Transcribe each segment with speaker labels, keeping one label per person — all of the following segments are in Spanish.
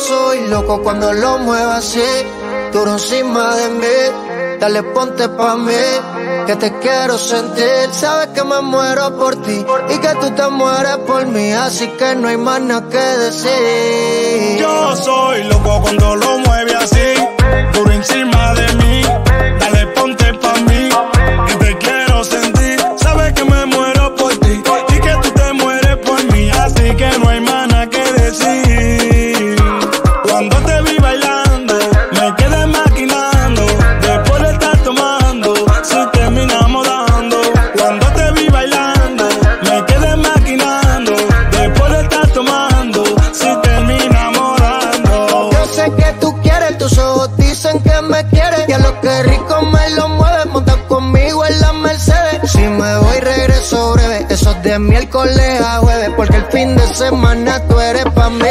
Speaker 1: soy loco cuando lo muevas así, duro encima de mí. Dale, ponte pa' mí, que te quiero sentir. Sabes que me muero por ti y que tú te mueres por mí, así que no hay más nada que decir.
Speaker 2: Yo soy loco cuando lo mueve así, duro encima de mí. Dale, ponte pa' mí, que te quiero sentir. Sabes que me muero por ti y que tú te mueres por mí, así que no hay más nada que decir. Cuando te vi bailando, me quedé maquinando. Después de estar tomando, si terminamos dando. Cuando te vi bailando, me quedé maquinando. Después de estar tomando, si terminamos dando.
Speaker 1: Yo sé que tú quieres, tus ojos dicen que me quieres. Y a lo que rico me lo mueves, monta conmigo en la Mercedes. Si me voy regreso breve, eso es de miércoles a jueves, porque el fin de semana tú eres pa' mí.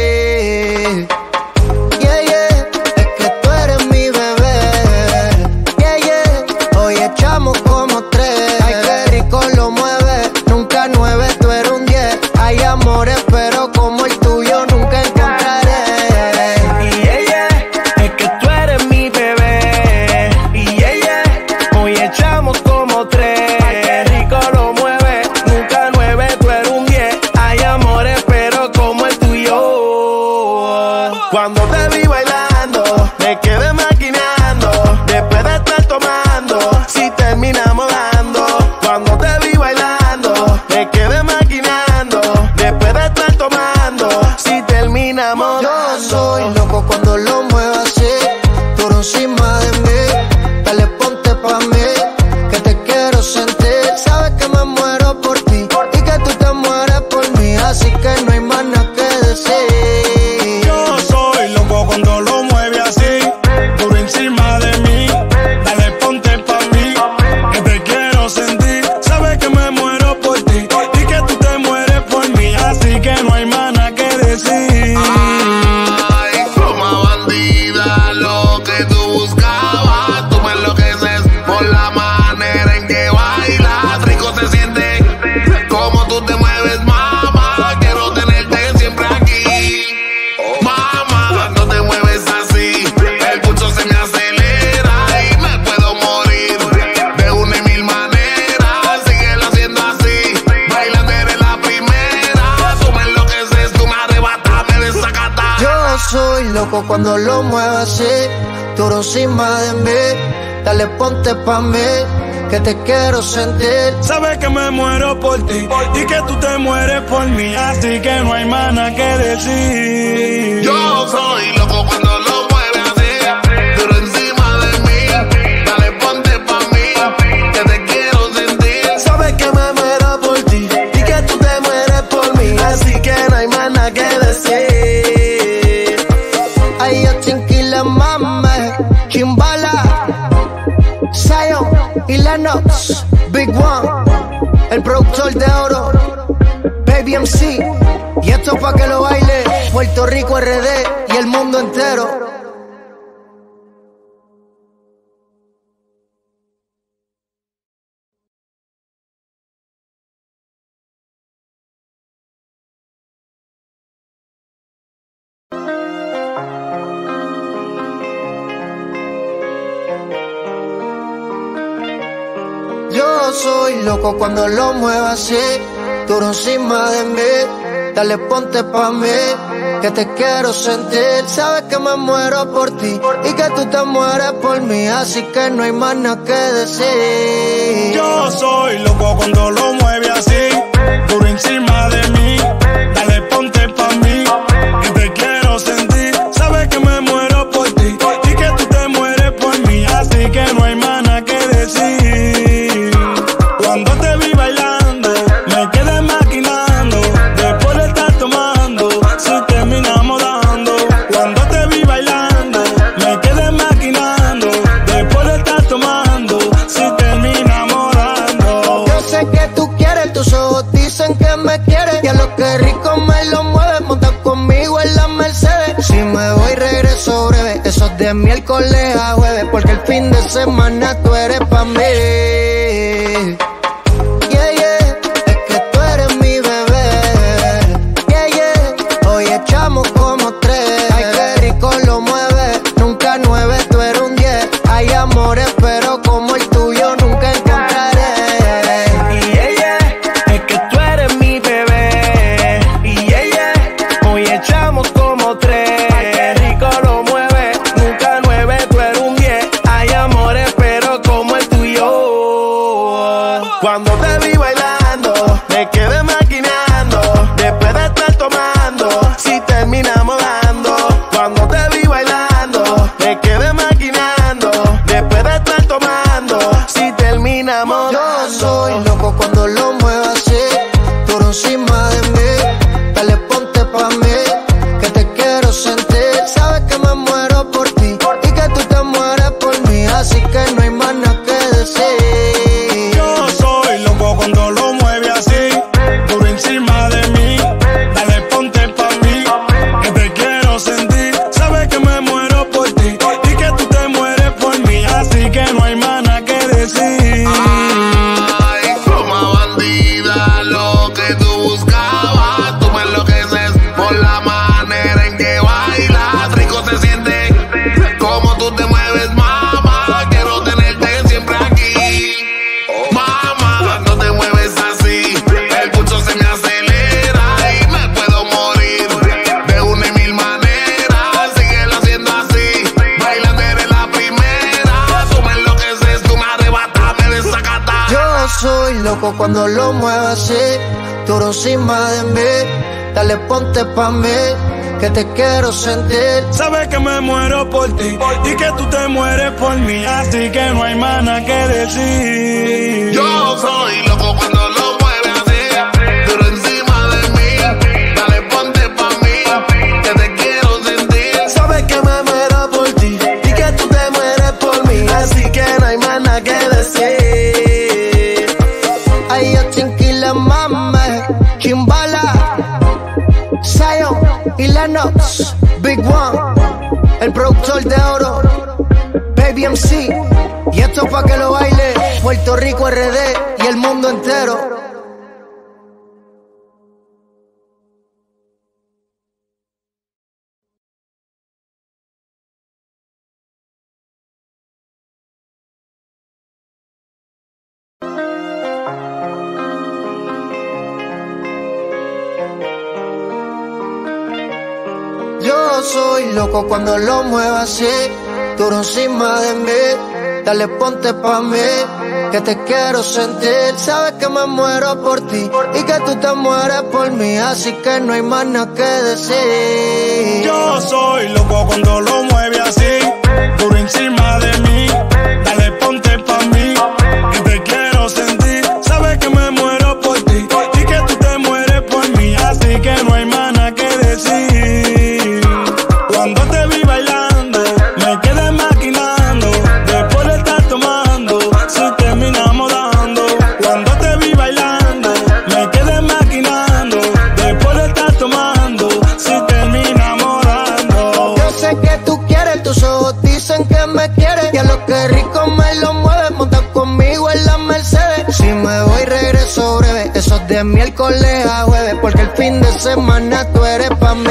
Speaker 1: Yeah, yeah, es que tú eres mi bebé. Yeah, yeah, hoy echamos como 3. Ay, qué rico lo mueve, nunca 9, tú eres un 10. Hay amores, pero como el tuyo nunca encontraré.
Speaker 2: Yeah, yeah, es que tú eres mi bebé. Yeah, yeah, hoy echamos como 3. Ay, qué rico lo mueve, nunca 9, tú eres un 10. Hay amores, pero como el tuyo. Cuando te vi bailando, me quedé maquinando. Después de estar tomando, si terminamos dando. Cuando te vi bailando, me quedé maquinando. Después de estar tomando, si terminamos
Speaker 1: Yo
Speaker 2: dando.
Speaker 1: soy loco cuando lo muevas así, duro encima de mí. Dale, ponte pa' mí, que te quiero sentir. Sabes que me muero por ti y que tú te mueres por mí, así que no hay más nada que decir.
Speaker 2: Yo soy loco cuando lo mueve así, duro encima de mí. Dale, ponte pa' mí, que te quiero sentir. Sabes que me muero por ti y que tú te mueres por mí, así que no hay más nada que decir.
Speaker 3: Ay, como bandida, lo que tú buscabas. Tú me enloqueces por la manera en que bailas. Rico se siente como tú te mueves, mamá. Quiero tenerte siempre aquí. Mamá, no te mueves así. El pulso se me acelera y me puedo morir de una y mil maneras. Síguelo haciendo así, bailando eres la primera. Tú me enloqueces, tú me arrebatas, me desacatas.
Speaker 1: Yo soy loco cuando lo muevas así, duro encima de mí. Dale, ponte pa' mí, que te quiero sentir.
Speaker 2: Sabes que me muero por ti y que tú te mueres por mí, así que no hay más nada que decir.
Speaker 3: Yo soy loco cuando lo mueve así, duro encima de mí. Dale, ponte pa' mí, que te quiero sentir.
Speaker 2: Sabes que me muero por ti y que tú te mueres por mí, así que no hay más nada que decir.
Speaker 1: Ay, yo chinquila, mame, Chimbala, Zion y Lennox, Big One, el productor de oro, Baby MC. Y esto pa' que lo baile Puerto Rico, RD y el mundo entero. Yo soy loco cuando lo muevas así, duro encima de mí. Dale, ponte pa' mí, que te quiero sentir. Sabes que me muero por ti y que tú te mueres por mí, así que no hay más nada que decir.
Speaker 2: Yo soy loco cuando lo mueve así, duro encima de mí. Dale, ponte pa' mí, que te quiero sentir. Sabes que me muero por ti y que tú te mueres por mí, así que no hay más nada que decir. Cuando te vi bailando, me quedé maquinando. Después de estar tomando, si terminamos dando. Cuando te vi bailando, me quedé maquinando. Después de estar tomando, si terminamos dando.
Speaker 1: Yo sé que tú quieres, tus ojos dicen que me quieres. Y a lo que rico me lo mueves, monta conmigo en la Mercedes. Si me voy regreso breve, eso es de miércoles a jueves, porque el fin de semana tú eres pa' mí. Yeah, yeah, es que tú eres mi bebé. Yeah, yeah, hoy echamos como 3. Ay, Cuando te vi bailando, me quedé maquinando. Después de estar tomando, si terminamos dando. Cuando te vi bailando, me quedé maquinando. Después de estar tomando, si terminamos dando. Yo soy loco cuando lo muevo así, tú encima de mí. Dale, ponte pa' mí, que te quiero sentir. Sabes que me muero por ti y que tú te mueres por mí, así que no hay más nada que decir.
Speaker 2: Yo soy loco cuando lo mueve así, duro encima de mí. Dale, ponte pa' mí, que te quiero sentir. Sabes que me muero por ti y que tú te mueres por mí, así que no hay más nada que decir.
Speaker 3: Ay, como bandida, lo que tú buscabas. Tú me enloqueces por la manera en que bailas. Rico se siente como tú te mueves, mamá. Quiero tenerte siempre aquí. Mamá, no te mueves así, el pulso se me acelera y me puedo morir de una y mil maneras. Síguelo haciendo así, bailando eres la primera. Tú me enloqueces, tú me arrebatas, me desacatas.
Speaker 1: Yo soy loco cuando lo muevo así, tú encima de mí. Dale, ponte pa' mí, que te quiero sentir.
Speaker 2: Sabes que me muero por ti y que tú te mueres por mí, así que no hay más nada que decir.
Speaker 3: Yo soy loco cuando lo mueve así, duro encima de mí. Dale, ponte pa' mí, que te quiero sentir.
Speaker 1: Sabes que me muero por ti y que tú te mueres por mí, así que no hay más nada que decir. Ay, yo tranquila, mama, Chimbala, Zion y Lennox, Big One, el productor de oro, Baby MC. Y esto pa' que lo baile Puerto Rico, RD y el mundo entero. Yo soy loco cuando lo muevo así, tú encima de mí. Dale, ponte pa' mí, que te quiero sentir. Sabes que me muero por ti y que tú te mueres por mí, así que no hay más nada que decir.
Speaker 2: Yo soy loco cuando lo mueve así, duro encima de mí. Dale, ponte pa' mí, que te quiero sentir. Sabes que me muero por ti y que tú te mueres por mí, así que no hay más nada que decir. Cuando te vi bailando, me quedé maquinando. Después de estar tomando, si terminamos dando. Cuando te vi bailando, me quedé maquinando. Después de estar tomando, si terminamos dando.
Speaker 1: Yo sé que tú quieres, tus ojos dicen que me quieres. Y a lo que rico me lo mueves, monta conmigo en la Mercedes. Si me voy regreso breve, esos de miércoles a jueves, porque el fin de semana tú eres pa' mí.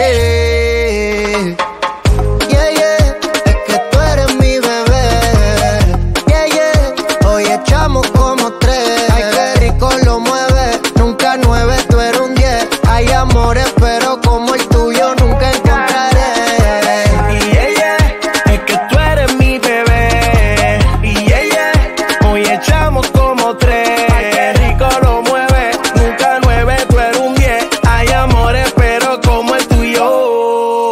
Speaker 1: Yeah, yeah, es que tú eres mi bebé. Yeah, yeah, hoy echamos como 3. Ay, qué rico lo mueve, nunca 9, tú eres un 10. Hay amores, pero como el tuyo nunca encontraré. Y yeah, yeah, es que tú eres mi bebé. Y yeah, yeah, hoy echamos como 3. Ay, qué rico lo mueve, nunca 9, tú eres un 10. Hay amores, pero como el tuyo.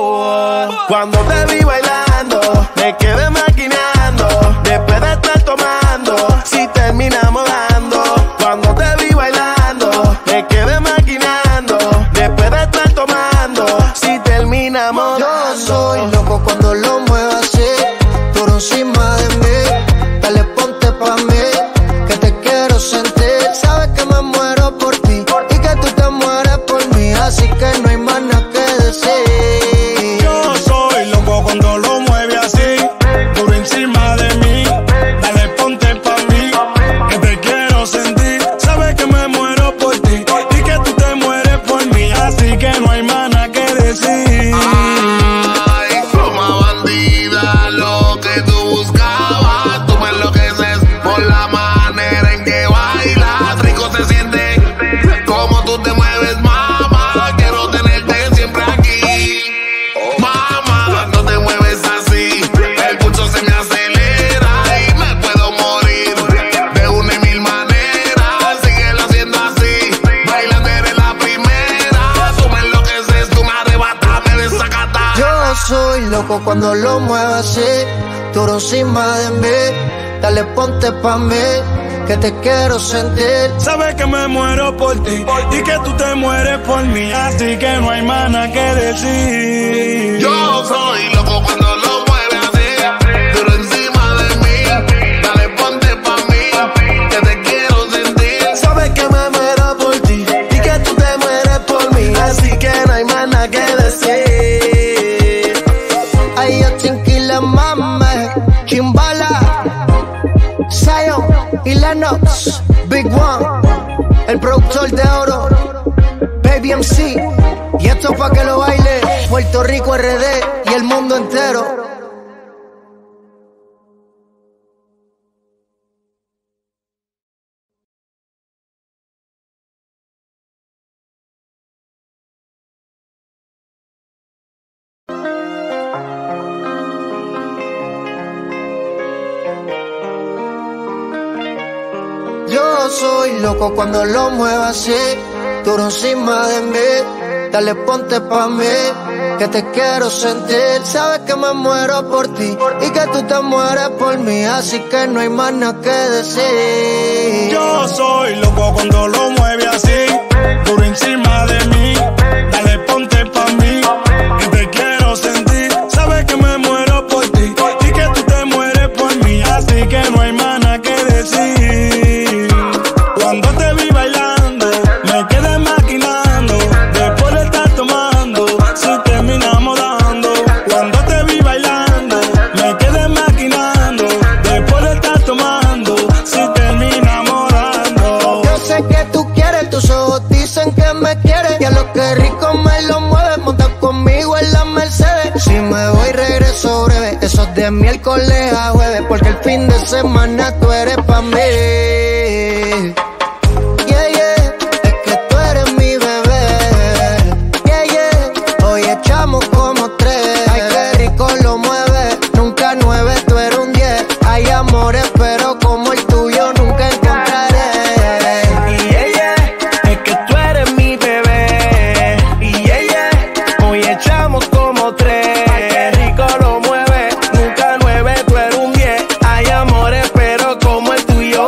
Speaker 1: soy loco cuando lo muevas así, duro encima de mí. Dale, ponte pa' mí, que te quiero sentir.
Speaker 2: Sabes que me muero por ti y que tú te mueres por mí, así que no hay más nada que decir.
Speaker 3: Yo soy loco cuando lo mueves así, duro encima de mí. Dale, ponte pa' mí, que te quiero sentir.
Speaker 4: Sabes que me muero por ti y que tú te mueres por mí, así que no hay más nada que decir.
Speaker 1: Ay, yo tranquila, mame, Chimbala, Zion y Lennox, Big One, el productor de oro, Baby MC. Y esto pa' que lo baile Puerto Rico, RD y el mundo entero. Yo soy loco cuando lo muevas así, duro encima de mí. Dale, ponte pa' mí, que te quiero sentir. Sabes que me muero por ti y que tú te mueres por mí, así que no hay más nada que decir.
Speaker 2: Yo soy loco cuando lo mueves así, duro encima de mí. Dale, ponte pa' mí, que te quiero sentir. Sabes que me muero por ti y que tú te mueres por mí, así que no hay más nada que decir. Cuando te vi bailando, me quedé maquinando. Después de estar tomando, si terminamos dando. Cuando te vi bailando, me quedé maquinando. Después de estar tomando, si terminamos dando.
Speaker 1: Yo sé que tú quieres, tus ojos dicen que me quieres. Y a lo que rico me lo mueves, monta conmigo en la Mercedes. Si me voy regreso breve, eso de miércoles a jueves, porque el fin de semana tú eres pa' mí. Yeah, yeah, es que tú eres mi bebé. Yeah, yeah, hoy echamos como 3. Ay, qué rico lo mueve, nunca 9, tú eres un 10. Hay amores, pero como el tuyo nunca encontraré.
Speaker 4: Y ella, es que tú eres mi bebé. Y ella, hoy echamos como 3. Ay, qué rico lo mueve, nunca 9, tú eres un 10. Hay amores, pero como el tuyo.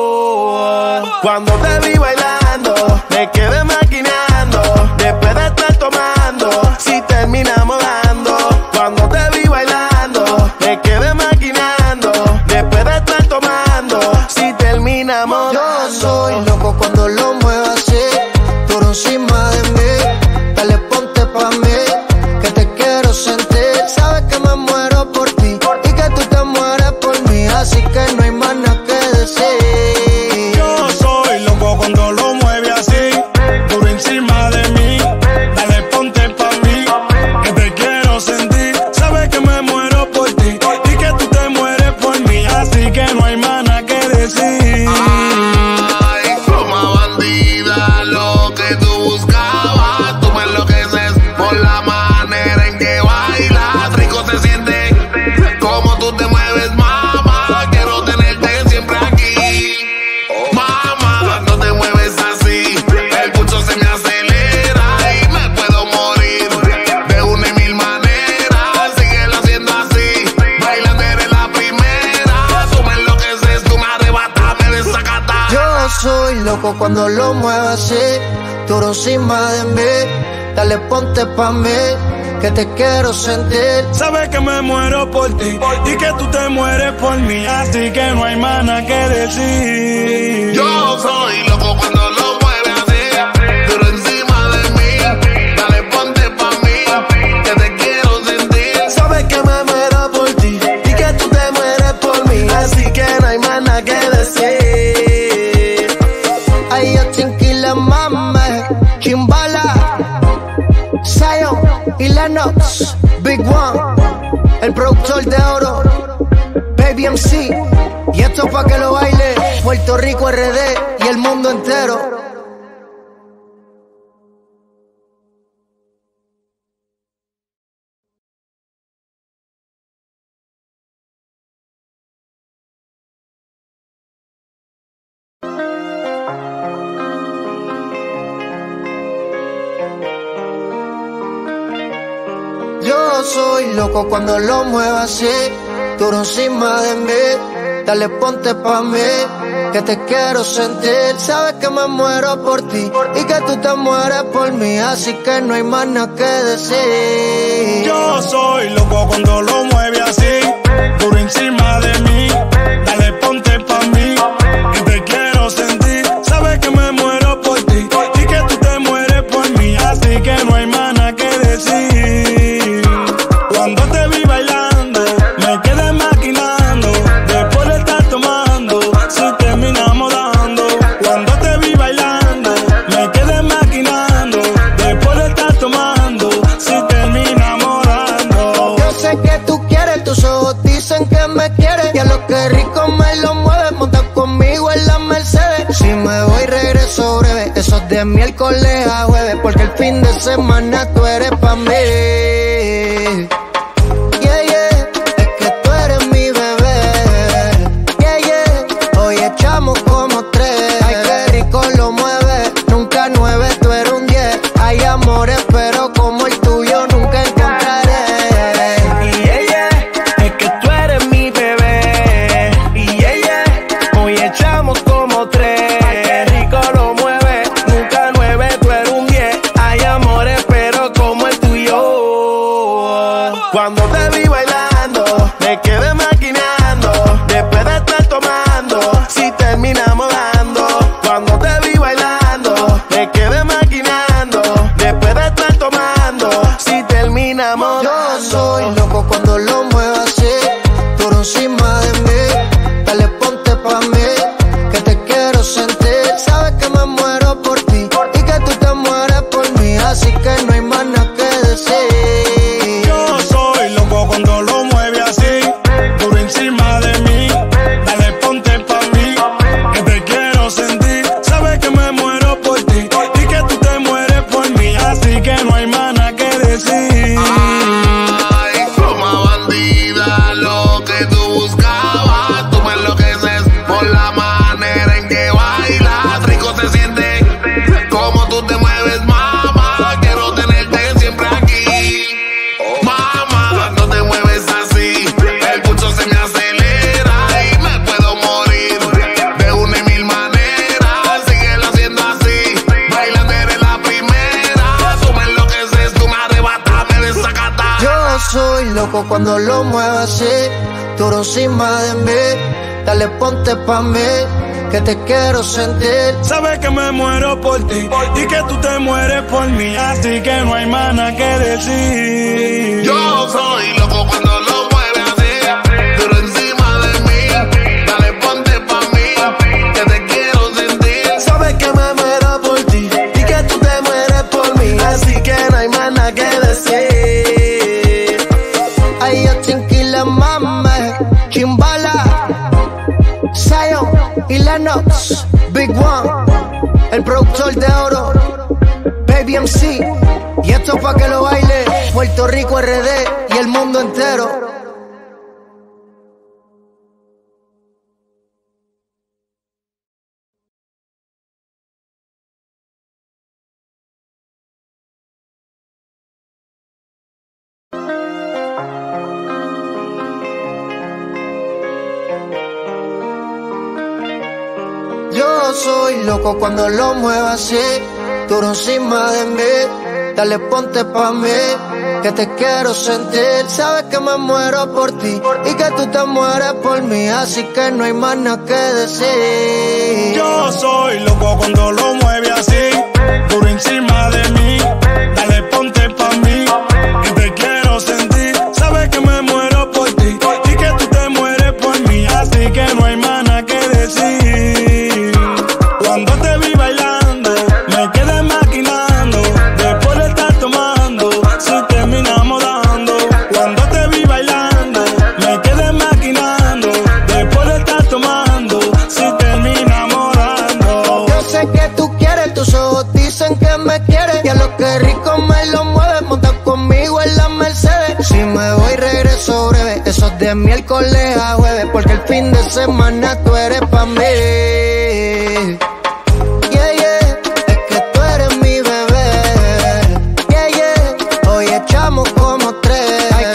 Speaker 4: Cuando te vi bailando, me quedé maquinando. Después de estar tomando, si terminamos dando. Cuando te vi bailando, me quedé maquinando. Después de estar tomando, si terminamos
Speaker 1: Yo
Speaker 4: dando.
Speaker 1: soy loco cuando lo muevas así, duro encima de mí. Dale, ponte pa' mí, que te quiero sentir. Sabes que me muero por ti y que tú te mueres por mí, así que no hay más nada que decir.
Speaker 2: Yo soy loco cuando lo mueves así, duro encima de mí. Dale, ponte pa' mí, que te quiero sentir. Sabes que me muero por ti y que tú te mueres por mí, así que no hay más nada que decir.
Speaker 3: Ay, como bandida, lo que tú buscabas. Tú me enloqueces por la manera en que bailas. Rico se siente como tú te mueves, mamá. Quiero tenerte siempre aquí. Mamá, no te mueves así. El pulso se me acelera y me puedo morir de una y mil maneras. Síguelo haciendo así. Bailando eres la primera. Tú me enloqueces, tú me arrebatas, me desacatas.
Speaker 1: Yo soy loco cuando lo muevas así, duro encima de mí. Dale, ponte pa' mí, que te quiero sentir.
Speaker 2: Sabes que me muero por ti y que tú te mueres por mí, así que no hay más nada que decir.
Speaker 3: Yo soy loco cuando lo mueves así, duro encima de mí. Dale, ponte pa' mí, que te quiero sentir.
Speaker 4: Sabes que me muero por ti y que tú te mueres por mí, así que no hay más nada que decir.
Speaker 1: Ay, yo tranquila, mame, Chimbala, Zion y Lennox, Big One, el productor de oro, Baby MC. Y esto pa' que lo baile Puerto Rico, RD y el mundo entero. Yo soy loco cuando lo muevas así, duro encima de mí. Dale, ponte pa' mí, que te quiero sentir. Sabes que me muero por ti y que tú te mueres por mí, así que no hay más nada que decir.
Speaker 2: Yo soy loco cuando lo mueve así, duro encima de mí. Dale, ponte pa' mí, que te quiero sentir. Sabes que me muero por ti y que tú te mueres por mí, así que no hay más nada que decir. Cuando te vi bailando, me quedé maquinando. Después de estar tomando, si terminamos dando. Cuando te vi bailando, me quedé maquinando. Después de estar tomando, si terminamos dando.
Speaker 1: Yo sé que tú quieres, tus ojos dicen que me quieres. Y a lo que rico me lo mueves, monta conmigo en la Mercedes. Si me voy regreso breve, esos de miércoles a jueves, porque el fin de semana tú eres pa' mí. Yeah, yeah, es que tú eres mi bebé. Yeah, yeah, hoy echamos como 3. Ay, qué rico lo mueve, nunca 9, tú eres un 10. Hay amores, pero como el tuyo nunca encontraré.
Speaker 4: Yeah, yeah, es que tú eres mi bebé. Yeah, yeah, hoy echamos como 3. Ay, qué rico lo mueve, nunca 9, tú eres un 10. Hay amores, pero como el tuyo. Cuando te vi bailando, me quedé maquinando. Después de estar tomando, si terminamos dando. Cuando te vi bailando, me quedé maquinando. Después de estar tomando, si terminamos
Speaker 1: Yo
Speaker 4: dando.
Speaker 1: soy loco cuando lo muevas así, duro encima de mí. Dale, ponte pa' mí, que te quiero sentir. Sabes que me muero por ti y que tú te mueres por mí, así que no hay más nada que decir.
Speaker 2: Yo soy loco cuando lo mueve así, duro encima de mí. Dale, ponte pa' mí, que te quiero sentir. Sabes que me muero por ti y que tú te mueres por mí, así que no hay más nada que decir.
Speaker 3: Ay, como bandida, lo que tú buscabas. Tú me enloqueces por la manera en que bailas. Rico se siente como tú te mueves, mamá. Quiero tenerte siempre aquí. Mamá, no te mueves así. El pulso se me acelera y me puedo morir de una y mil maneras. Síguelo haciendo así. Bailando eres la primera. Tú me enloqueces, tú me arrebatas, me desacatas.
Speaker 1: Yo soy loco cuando lo muevas así, duro encima de mí. Dale, ponte pa' mí, que te quiero sentir.
Speaker 2: Sabes que me muero por ti y que tú te mueres por mí, así que no hay más nada que decir.
Speaker 3: Yo soy loco cuando lo mueve así, duro encima de mí. Dale, ponte pa' mí, que te quiero sentir.
Speaker 4: Sabes que me muero por ti y que tú te mueres por mí, así que no hay más nada que decir.
Speaker 1: Ay, yo tranquila, mama, Chimbala, Zion y Lennox, Big One, el productor de oro, Baby MC. Y esto pa' que lo baile Puerto Rico, RD y el mundo entero. Yo soy loco cuando lo muevas así, duro encima de mí. Dale, ponte pa' mí, que te quiero sentir. Sabes que me muero por ti y que tú te mueres por mí, así que no hay más nada que decir.
Speaker 2: Yo soy loco cuando lo mueve así, duro encima de mí. Dale, ponte pa' mí, que te quiero sentir. Sabes que me muero por ti y que tú te mueres por mí, así que no hay más nada que decir. Cuando te vi bailando, me quedé maquinando. Después de estar tomando, si terminamos dando. Cuando te vi bailando, me quedé maquinando. Después de estar tomando, si terminamos dando.
Speaker 1: Yo sé que tú quieres, tus ojos dicen que me quieres. Y a lo que rico me lo mueves, monta conmigo en la Mercedes. Si me voy regreso breve, esos de miércoles a jueves, porque el fin de semana tú eres pa' mí. Yeah, yeah, es que tú eres mi bebé. Yeah, yeah, hoy echamos como 3. Ay,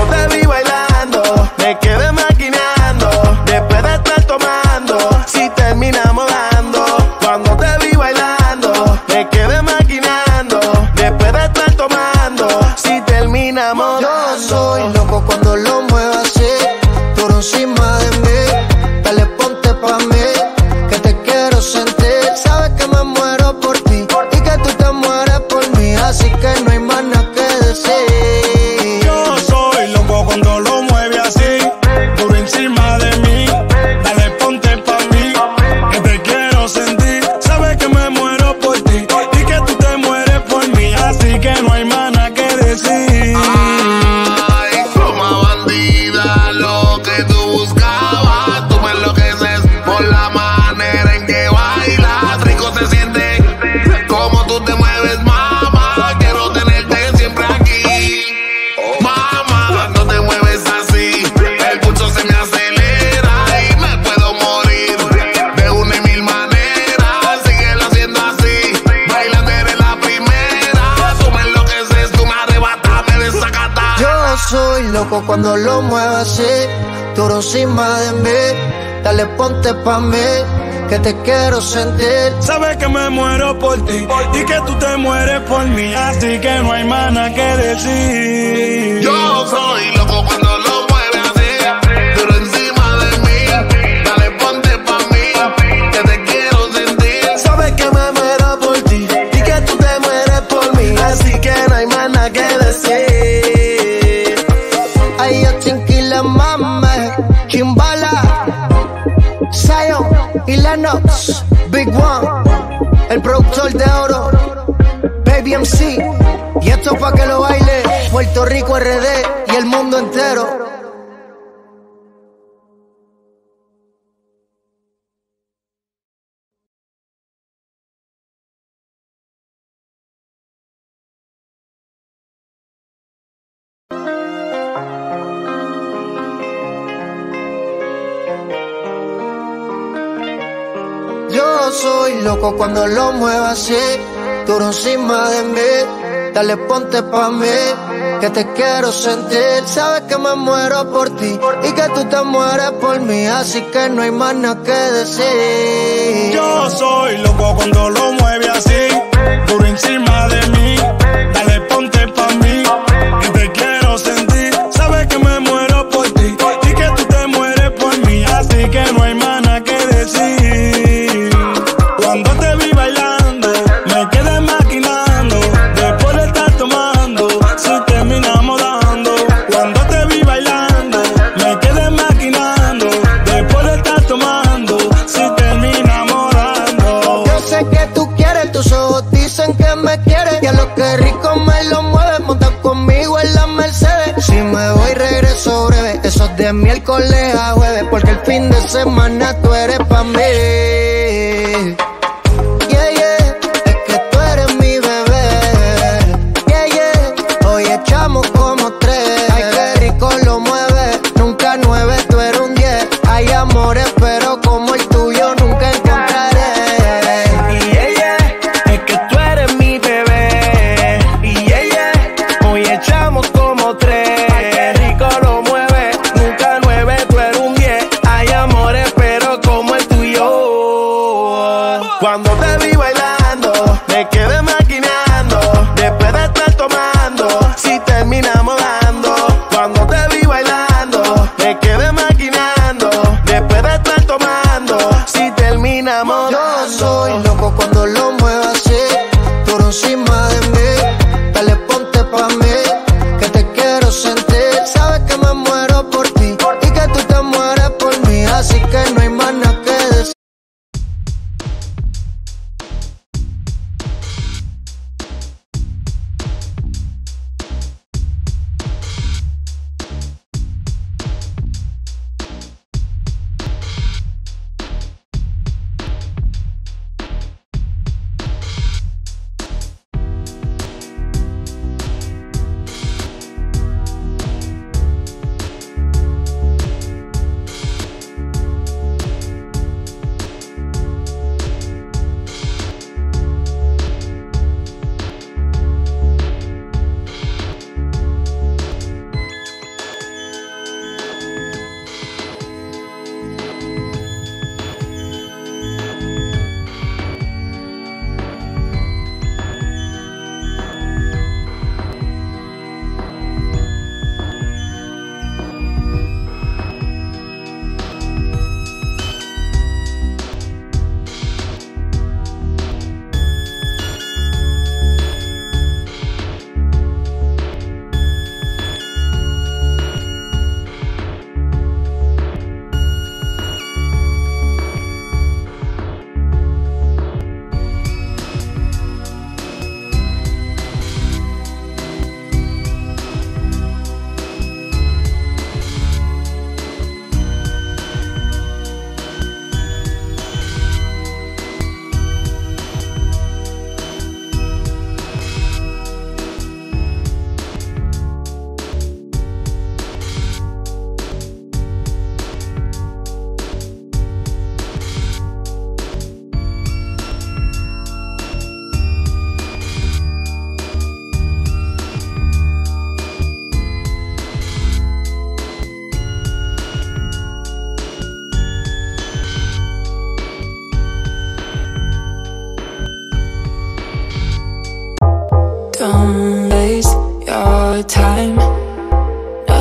Speaker 4: te vi bailando, me quedé maquinando. Después de estar tomando, si terminamos dando. Cuando te vi bailando, me quedé maquinando. Después de estar tomando, si terminamos
Speaker 1: Yo
Speaker 4: dando.
Speaker 1: soy loco cuando lo muevo así, tú encima de mí. Dale, ponte pa' mí, que te quiero sentir. Sabes que me muero por ti y que tú te mueres por mí, así que no hay más nada que decir.
Speaker 2: Yo soy loco cuando lo mueve así, duro encima de mí. Dale, ponte pa' mí, que te quiero sentir. Sabes que me muero por ti y que tú te mueres por mí, así que no hay más nada que decir.
Speaker 3: Ay, como bandida, lo que tú buscabas. Tú me enloqueces por la manera en que bailas. Rico se siente como tú te mueves, mamá. Quiero tenerte siempre aquí. Mamá, no te mueves así. El pulso se me acelera y me puedo morir de una y mil maneras. Síguelo haciendo así. Bailando eres la primera. Tú me enloqueces, tú me arrebatas, me desacatas.
Speaker 1: Yo soy loco cuando lo muevo así, tú encima de mí. Dale, ponte pa' mí, que te quiero sentir.
Speaker 2: Sabes que me muero por ti y que tú te mueres por mí, así que no hay más nada que decir.
Speaker 3: Yo soy loco cuando lo mueve así, duro encima de mí. Dale, ponte pa' mí, que te quiero sentir.
Speaker 4: Sabes que me muero por ti y que tú te mueres por mí, así que no hay más nada que decir.
Speaker 1: Ay, yo tranquila, mama, Chimbala, Zion y Lennox, Big One, el productor de oro, Baby MC. Y esto pa' que lo baile Puerto Rico, RD y el mundo entero. Yo soy loco cuando lo muevo así, tú encima de mí. Dale, ponte pa' mí, que te quiero sentir. Sabes que me muero por ti y que tú te mueres por mí, así que no hay más nada que decir.
Speaker 2: Yo soy loco cuando lo mueve así, duro encima de mí. Dale, ponte pa' mí, que te quiero sentir. Sabes que me muero por ti y que tú te mueres por mí, así que no hay más nada que decir. Cuando te vi bailando, me quedé maquinando. Después de estar tomando, si terminamos dando. Cuando te vi bailando, me quedé maquinando. Después de estar tomando, si terminamos dando.
Speaker 1: Yo sé que tú quieres, tus ojos dicen que me quieres. Y a lo que rico me lo mueves, monta conmigo en la Mercedes. Si me voy regreso breve, esos de miércoles a jueves, porque el fin de semana tú eres pa' mí. Yeah, yeah, es que tú eres mi bebé. Yeah, yeah, hoy echamos como tres. Ay, qué rico lo mueve, nunca 9, tú eres un 10. Hay amores, pero como el tuyo nunca encontraré.
Speaker 4: Y ella, es que tú eres mi bebé. Y ella, hoy echamos como tres. Ay, qué rico lo mueve, nunca 9, tú eres un 10. Hay amores, pero como el tuyo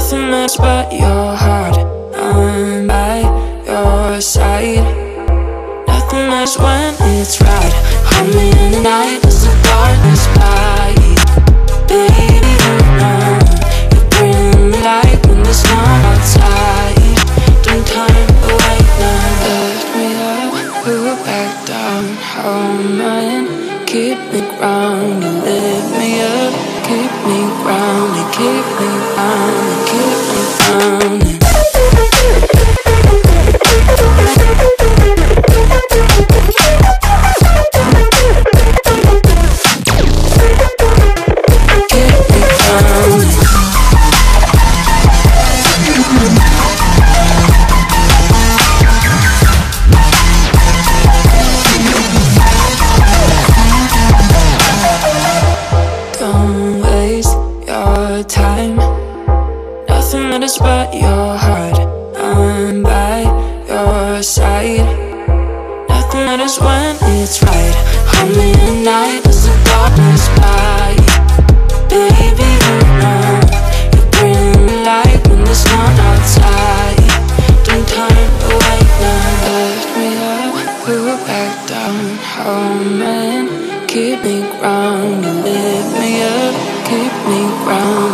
Speaker 5: Nothing matters but your heart. I'm by your side. Nothing matters when it's right. Hold me in the night as the darkness flies. Baby, you know you bring me light when there's no outside. Don't time away now. Lift me up, put back down. Hold my hand, keep me grounded. Lift me up, keep me grounded. Keep me grounded, keep me grounded. Don't waste your time. Nothing matters but your heart. I'm by your side. Nothing matters when it's right. Hold me at night as the darkness flies. Baby, you know you bring me light when there's no outside. Don't time away now. Lift me up, put back down. Hold me, keep me grounded. Lift me up, keep me grounded.